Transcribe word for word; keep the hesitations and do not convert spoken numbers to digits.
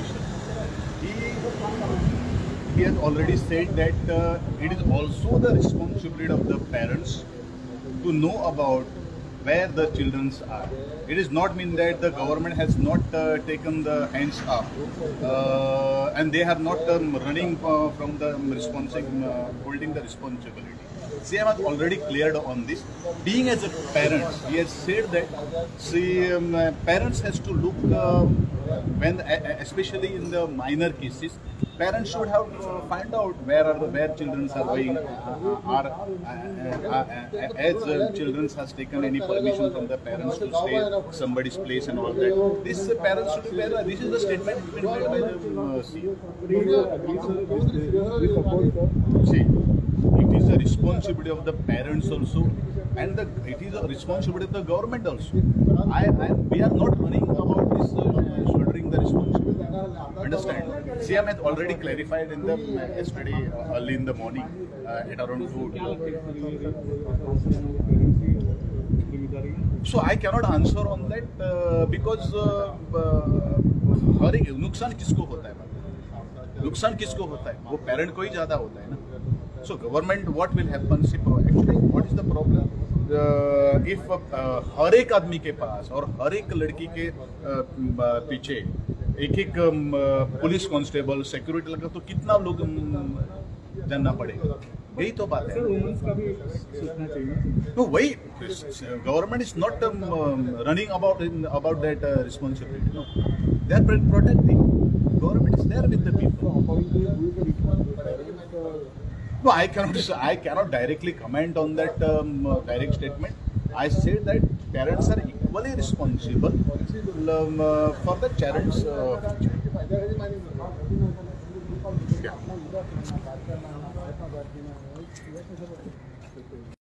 education. He, he has already said that uh, it is also the responsibility of the parents to know about where the children are. It is not mean that the government has not uh, taken the hands up uh, and they are not um, running uh, from the responsible, uh, holding the responsibility. C M has already cleared on this. Being as a parent, he has said that see, um, uh, parents has to look um, when, uh, especially in the minor cases, parents should have uh, find out where are the where children are going, uh, are uh, uh, uh, as uh, children has taken any permission from the parents to stay at somebody's place and all that. This uh, parents should be aware. This is the statement made by the uh, C M. See, it is a responsibility of the parents also, and the, it is a responsibility of the government also. I, I we are not running about this uh, shouldering the responsibility. Understand? C M has already clarified in the uh, yesterday uh, early in the morning uh, at around two. So I cannot answer on that uh, because हर एक नुकसान किसको होता है? नुकसान किसको होता है? वो पेरेंट को ही ज़्यादा होता है ना. So government, what will happen? Actually, what is the problem? Uh, if uh, हर एक आदमी के पास और हर एक लड़की के uh, पीछे एक एक पुलिस कांस्टेबल सिक्योरिटी लगा तो कितना लोग जानना पड़ेगा. यही तो बात है. No, वही government is not running about about that responsibility. No, they are protecting. Government is there with the people. No, I cannot. I cannot directly comment on that um, direct statement. I said that parents are equally responsible um, uh, for the children's uh, future. Yeah.